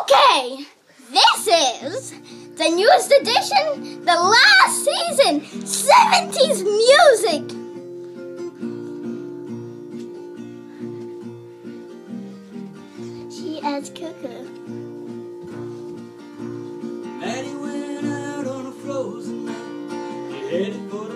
Okay, this is the newest edition, the last season, 70s music. She adds Cuckoo. Maddie went out on a frozen night. He headed for